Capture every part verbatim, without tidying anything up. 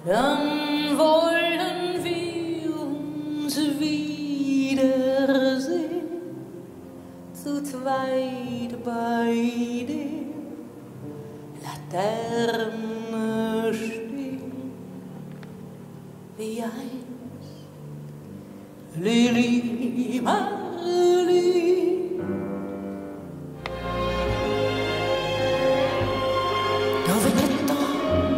Dann wollen wir uns wiedersehen, zu zweit bei der Laterne stehen, wie einst Lili Marleen. Avec le temps,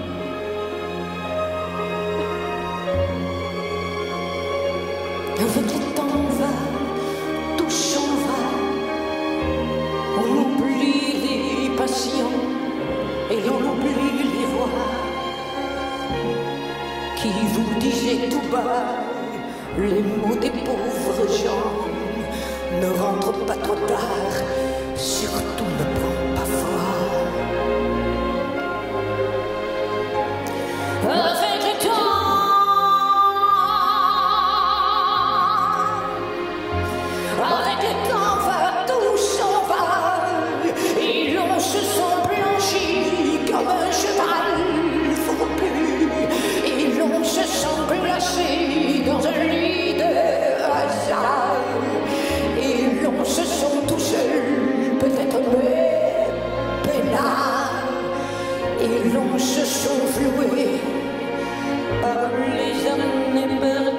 avec le temps va, tout s'en va. On oublie les passions et l'on oublie les voix qui vous disaient tout bas les mots des pauvres gens. Ne rentre pas trop tard, surtout ne prends pas froid. Avec le temps, avec le temps va, tout s'en va, et l'on se sent blanchi comme un cheval fourbu, et l'on se sent glacé dans un lit de hasard, et l'on se sent tout seul, peut-être mais peinard, et l'on se sent floué par les années perdues.